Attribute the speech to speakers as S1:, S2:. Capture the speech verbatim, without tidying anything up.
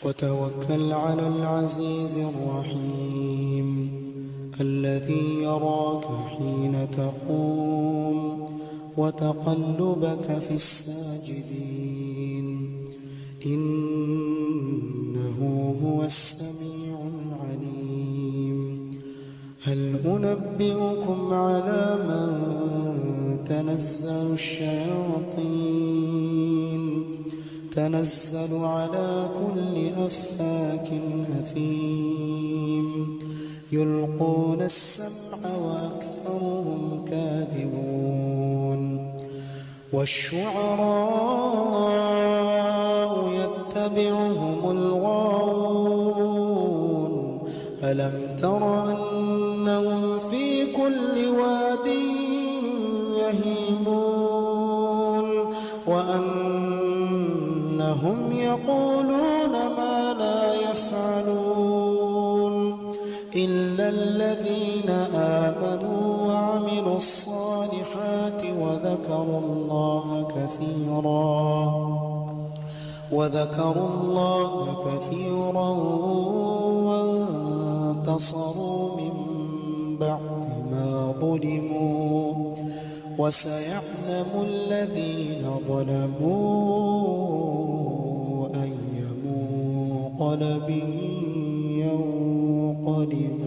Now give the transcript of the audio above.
S1: وتوكل على العزيز الرحيم الذي يراك حين تقوم وتقلبك في الساجدين إنه هو السميع العليم. هل أنبئكم على من تنزل الشياطين تنزل على كل أفاك أثيم يلقون السمع وأكثرهم كاذبون والشعراء يتبعهم الغاوون ألم تر أنهم في كل واد يهيمون وأنهم يقولون ما لا يفعلون إلا الذين آمنوا وعملوا الصالحات وذكروا الله كثيرا وذكروا الله كثيرا وانتصروا من بعد ما ظلموا وسيعلم الذين ظلموا أي منقلب ينقلبون.